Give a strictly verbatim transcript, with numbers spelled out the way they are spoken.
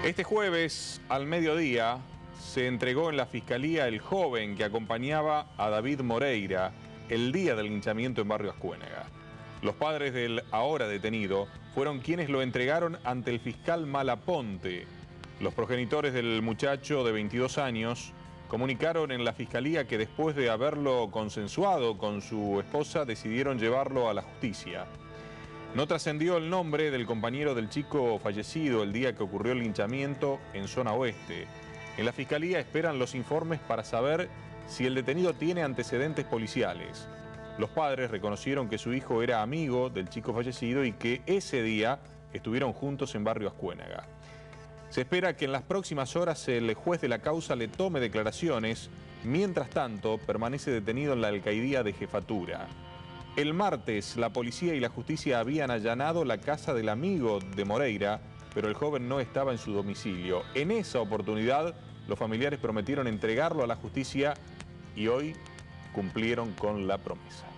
Este jueves, al mediodía, se entregó en la Fiscalía el joven que acompañaba a David Moreira el día del linchamiento en Barrio Ascuénaga. Los padres del ahora detenido fueron quienes lo entregaron ante el fiscal Malaponte. Los progenitores del muchacho de veintidós años comunicaron en la Fiscalía que después de haberlo consensuado con su esposa decidieron llevarlo a la justicia. No trascendió el nombre del compañero del chico fallecido el día que ocurrió el linchamiento en zona oeste. En la Fiscalía esperan los informes para saber si el detenido tiene antecedentes policiales. Los padres reconocieron que su hijo era amigo del chico fallecido y que ese día estuvieron juntos en Barrio Ascuénaga. Se espera que en las próximas horas el juez de la causa le tome declaraciones. Mientras tanto, permanece detenido en la alcaidía de Jefatura. El martes, la policía y la justicia habían allanado la casa del amigo de Moreira, pero el joven no estaba en su domicilio. En esa oportunidad, los familiares prometieron entregarlo a la justicia y hoy cumplieron con la promesa.